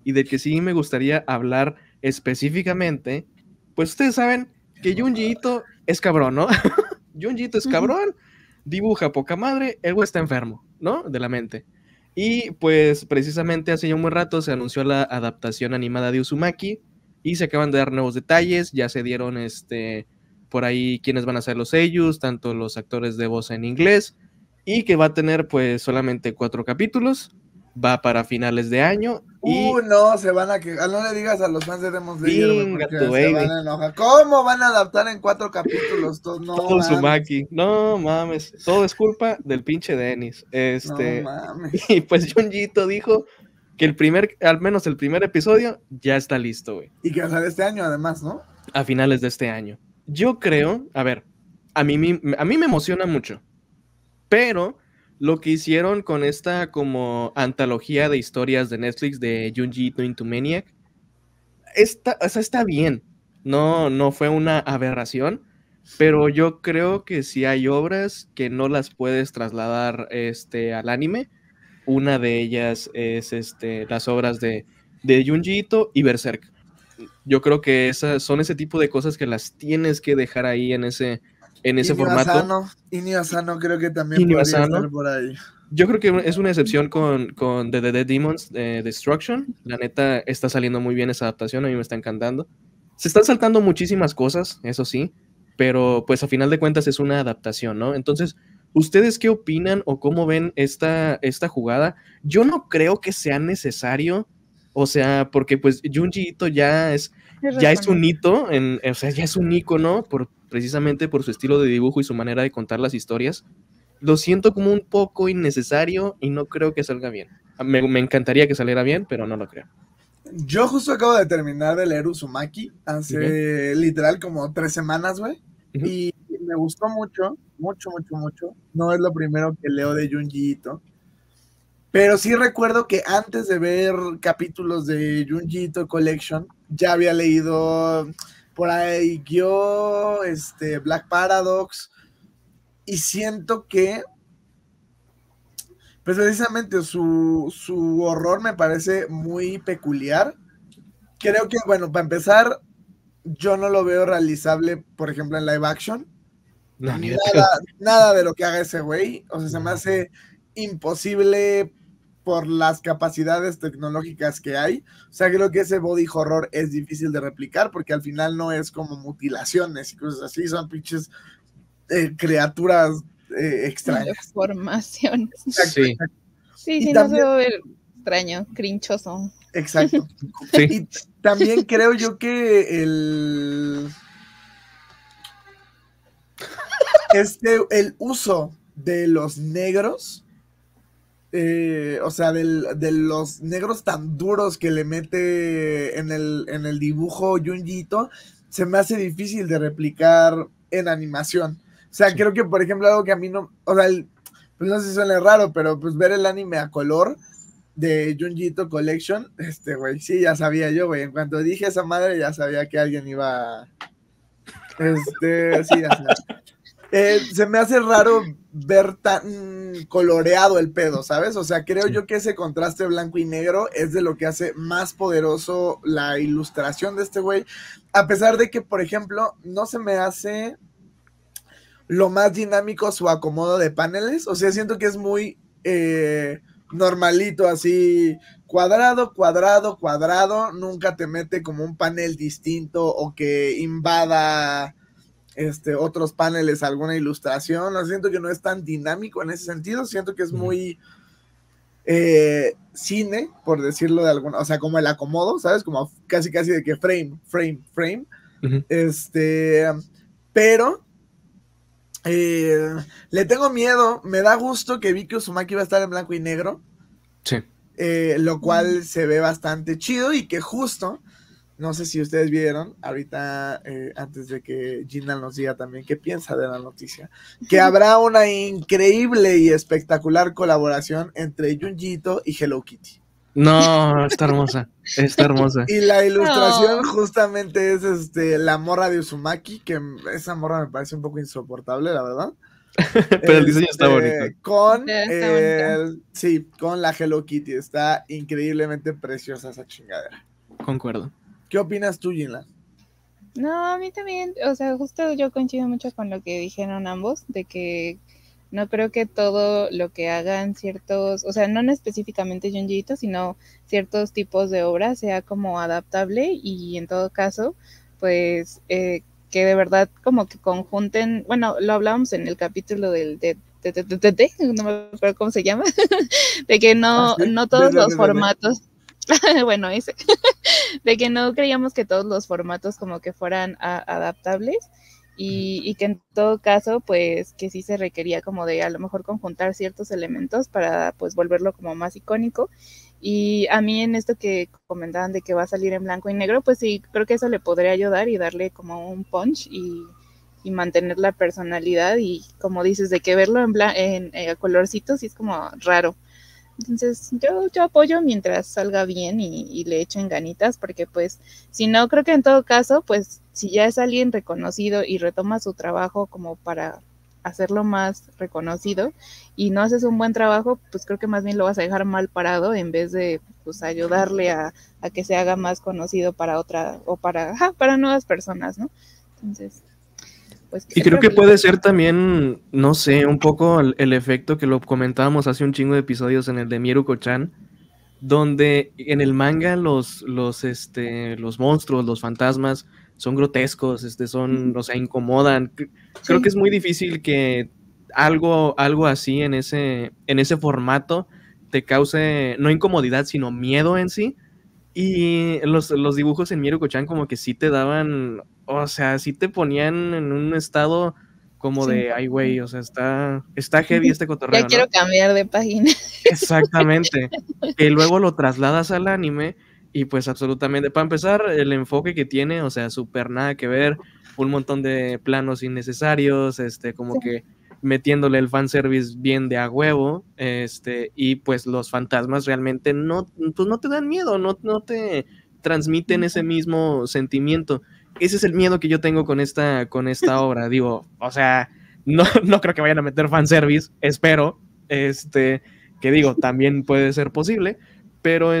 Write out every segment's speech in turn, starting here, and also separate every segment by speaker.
Speaker 1: y del que sí me gustaría hablar específicamente, pues ustedes saben que Junji Ito es cabrón, ¿no? Junji Ito es cabrón, dibuja poca madre, el güey está enfermo, ¿no? De la mente. Y pues precisamente hace ya un buen rato se anunció la adaptación animada de Uzumaki y se acaban de dar nuevos detalles, ya se dieron por ahí quiénes van a ser los seiyus, tanto los actores de voz en inglés, y que va a tener pues solamente 4 capítulos, va para finales de año y
Speaker 2: No, se van a quejar. No le digas a los fans de Demon Slayer, güey,
Speaker 1: venga
Speaker 2: porque
Speaker 1: tu
Speaker 2: se van
Speaker 1: baby.
Speaker 2: a enojar. ¿Cómo van a adaptar en 4 capítulos? No
Speaker 1: Todo
Speaker 2: mames.
Speaker 1: Uzumaki, no mames, todo es culpa del pinche Dennis.
Speaker 2: No mames.
Speaker 1: Y pues Junji Ito dijo que al menos el primer episodio ya está listo, güey.
Speaker 2: Y que sale este año, además, ¿no?
Speaker 1: A finales de este año. Yo creo, a ver, a mí me emociona mucho, pero lo que hicieron con esta como antología de historias de Netflix de Junji Ito Into Maniac, está bien. No fue una aberración, pero yo creo que si hay obras que no las puedes trasladar al anime. Una de ellas es las obras de Junji Ito y Berserk. Yo creo que esas son ese tipo de cosas que las tienes que dejar ahí en ese formato.
Speaker 2: Inio Asano creo que también podría estar por ahí.
Speaker 1: Yo creo que es una excepción con The Dead Demons Destruction. La neta está saliendo muy bien esa adaptación, a mí me está encantando. Se están saltando muchísimas cosas, eso sí, pero pues a final de cuentas es una adaptación, ¿no? Entonces, ¿ustedes qué opinan o cómo ven esta jugada? Yo no creo que sea necesario, o sea, porque pues Junji Ito ya es un hito, o sea, ya es un ícono precisamente por su estilo de dibujo y su manera de contar las historias. Lo siento como un poco innecesario y no creo que salga bien. Me encantaría que saliera bien, pero no lo creo.
Speaker 2: Yo justo acabo de terminar de leer Uzumaki hace literal como 3 semanas, güey. Y me gustó mucho, mucho, mucho, mucho. No es lo primero que leo de Junji Ito. Pero sí recuerdo que antes de ver capítulos de Junji Ito Collection, ya había leído por ahí yo, Black Paradox. Y siento que pues precisamente su horror me parece muy peculiar. Creo que, bueno, para empezar, yo no lo veo realizable, por ejemplo, en live action.
Speaker 1: No, ni
Speaker 2: nada de lo que haga ese güey. O sea, se me hace imposible por las capacidades tecnológicas que hay. O sea, creo que ese body horror es difícil de replicar porque al final no es como mutilaciones y cosas así, son pinches criaturas extrañas.
Speaker 3: Deformaciones.
Speaker 1: Sí.
Speaker 3: Sí, no se va a ver extraño, crinchoso.
Speaker 2: Exacto. Sí. Y también creo yo que el uso de los negros, o sea, de los negros tan duros que le mete en el dibujo Junji Ito, se me hace difícil de replicar en animación. O sea, creo que, por ejemplo, algo que a mí no, o sea, pues no sé si suena raro, pero pues ver el anime a color de Junji Ito Collection, güey, sí, ya sabía yo, güey, en cuanto dije esa madre, ya sabía que alguien iba, sí, ya sabía. Se me hace raro ver tan coloreado el pedo, ¿sabes? O sea, creo yo que ese contraste blanco y negro es de lo que hace más poderoso la ilustración de este güey, a pesar de que, por ejemplo, no se me hace lo más dinámico su acomodo de paneles, o sea, siento que es muy normalito, así, cuadrado, cuadrado, cuadrado, nunca te mete como un panel distinto o que invada otros paneles, alguna ilustración. No, siento que no es tan dinámico en ese sentido, siento que es muy cine, por decirlo de alguna, o sea, como el acomodo, ¿sabes? Como casi de que frame, pero le tengo miedo, me da gusto que vi que Uzumaki va a estar en blanco y negro,
Speaker 1: sí.
Speaker 2: Lo cual se ve bastante chido y que justo, no sé si ustedes vieron, ahorita antes de que Gina nos diga también qué piensa de la noticia, que habrá una increíble y espectacular colaboración entre Junji Ito y Hello Kitty.
Speaker 1: No, está hermosa, está hermosa.
Speaker 2: Y la ilustración justamente es la morra de Uzumaki, que esa morra me parece un poco insoportable, la verdad.
Speaker 1: Pero el diseño está bonito.
Speaker 2: Con
Speaker 3: Está bonita.
Speaker 2: sí, con la Hello Kitty. Está increíblemente preciosa esa chingadera.
Speaker 1: Concuerdo.
Speaker 2: ¿Qué opinas tú, Gina?
Speaker 3: No, a mí también, o sea, justo yo coincido mucho con lo que dijeron ambos, de que no creo que todo lo que hagan ciertos, o sea, no específicamente Junji Ito, sino ciertos tipos de obras sea como adaptable y en todo caso, pues que de verdad como que conjunten, bueno, lo hablábamos en el capítulo no me acuerdo cómo se llama, de que no,
Speaker 2: ¿Sí?
Speaker 3: no todos los formatos, bueno, ese, de que no creíamos que todos los formatos como que fueran adaptables y que en todo caso pues que sí se requería como de a lo mejor conjuntar ciertos elementos para pues volverlo como más icónico. Y a mí en esto que comentaban de que va a salir en blanco y negro, pues sí, creo que eso le podría ayudar y darle como un punch y mantener la personalidad y como dices, de que verlo en colorcitos sí es como raro. Entonces yo apoyo mientras salga bien y le echen ganitas, porque pues si no, creo que en todo caso, pues si ya es alguien reconocido y retoma su trabajo como para hacerlo más reconocido y no haces un buen trabajo, pues creo que más bien lo vas a dejar mal parado en vez de pues ayudarle a que se haga más conocido para otra o para nuevas personas, ¿no? Entonces, pues
Speaker 1: Y creo que puede ser también, no sé, un poco el efecto que lo comentábamos hace un chingo de episodios en el de Mieruko-chan, donde en el manga los monstruos, los fantasmas, son grotescos, son, o sea, incomodan. Creo
Speaker 3: sí.
Speaker 1: que es muy difícil que algo así en ese formato te cause, no incomodidad, sino miedo en sí. Y los dibujos en Mieruko-chan como que sí te daban, o sea, sí te ponían en un estado como
Speaker 3: Sí.
Speaker 1: de, ay, güey, o sea, está heavy este
Speaker 3: Ya
Speaker 1: cotorreo,
Speaker 3: quiero
Speaker 1: ¿no?
Speaker 3: cambiar de página.
Speaker 1: Exactamente. Que luego lo trasladas al anime y pues absolutamente, para empezar, el enfoque que tiene, o sea, súper nada que ver, un montón de planos innecesarios, como
Speaker 3: Sí.
Speaker 1: que metiéndole el fanservice bien de a huevo, y pues los fantasmas realmente no, pues no te dan miedo, no te transmiten ese mismo sentimiento. Ese es el miedo que yo tengo con esta obra, digo, o sea, no creo que vayan a meter fanservice, espero, que digo, también puede ser posible, pero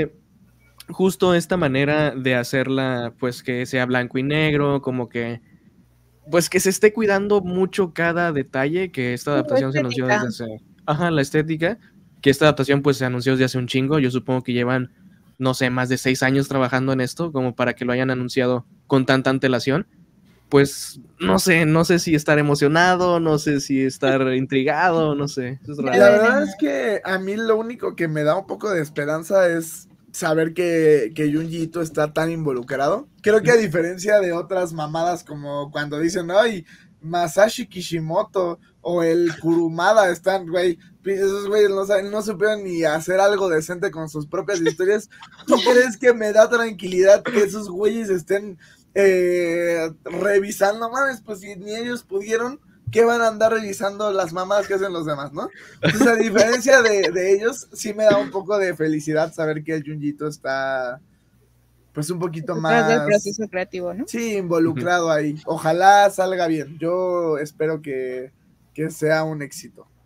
Speaker 1: justo esta manera de hacerla, pues que sea blanco y negro, como que, pues que se esté cuidando mucho cada detalle, que esta adaptación se anunció
Speaker 3: Estética.
Speaker 1: desde hace, ajá, la estética, que esta adaptación pues se anunció desde hace un chingo, yo supongo que llevan, no sé, más de 6 años trabajando en esto, como para que lo hayan anunciado con tanta antelación. Pues no sé si estar emocionado, no sé si estar intrigado, no sé, eso es raro.
Speaker 2: La verdad es que a mí lo único que me da un poco de esperanza es saber que Junji Ito está tan involucrado. Creo que a diferencia de otras mamadas como cuando dicen, ay, Masashi Kishimoto o el Kurumada están, güey, esos güeyes no supieron ni hacer algo decente con sus propias historias. ¿Tú crees que me da tranquilidad que esos güeyes estén revisando? Mames, pues si ni ellos pudieron, ¿qué van a andar revisando las mamadas que hacen los demás, no? Entonces, a diferencia de ellos, sí me da un poco de felicidad saber que el Junjito está, pues, un poquito
Speaker 3: Detrás del
Speaker 2: más,
Speaker 3: proceso creativo, ¿no?
Speaker 2: sí, involucrado ahí. Ojalá salga bien. Yo espero que sea un éxito.